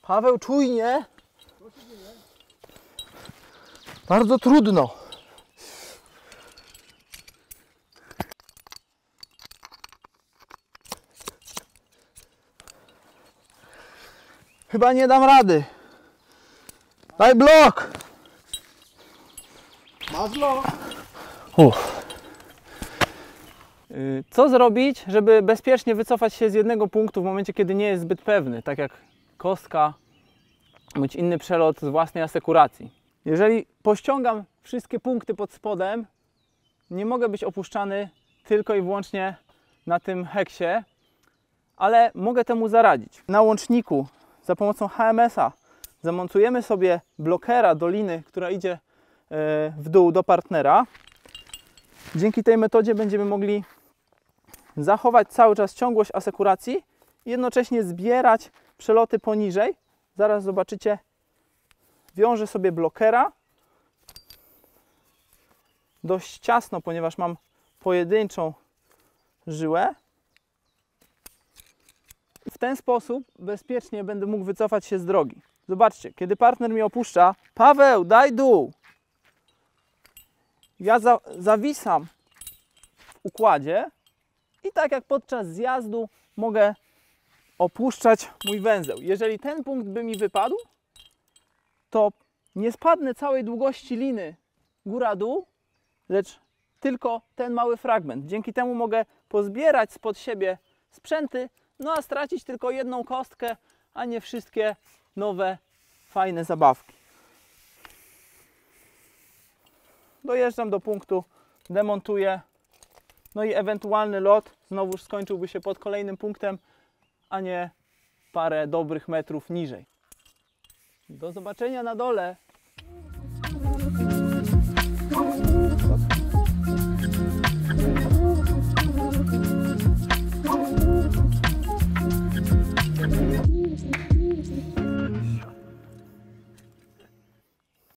Paweł, czujnie. Bardzo trudno. Chyba nie dam rady. Daj blok. Masz blok. Co zrobić, żeby bezpiecznie wycofać się z jednego punktu w momencie, kiedy nie jest zbyt pewny, tak jak kostka bądź inny przelot z własnej asekuracji? Jeżeli pościągam wszystkie punkty pod spodem, nie mogę być opuszczany tylko i wyłącznie na tym heksie, ale mogę temu zaradzić. Na łączniku za pomocą HMS-a zamontujemy sobie blokera do liny, która idzie w dół do partnera. Dzięki tej metodzie będziemy mogli zachować cały czas ciągłość asekuracji i jednocześnie zbierać przeloty poniżej. Zaraz zobaczycie, wiążę sobie blokera dość ciasno, ponieważ mam pojedynczą żyłę. W ten sposób bezpiecznie będę mógł wycofać się z drogi. Zobaczcie, kiedy partner mnie opuszcza, Paweł, daj dół. Ja zawisam w układzie i tak jak podczas zjazdu mogę opuszczać mój węzeł. Jeżeli ten punkt by mi wypadł, to nie spadnę całej długości liny góra-dół, lecz tylko ten mały fragment. Dzięki temu mogę pozbierać spod siebie sprzęty, no a stracić tylko jedną kostkę, a nie wszystkie nowe, fajne zabawki. Dojeżdżam do punktu, demontuję, no i ewentualny lot znowuż skończyłby się pod kolejnym punktem, a nie parę dobrych metrów niżej. Do zobaczenia na dole.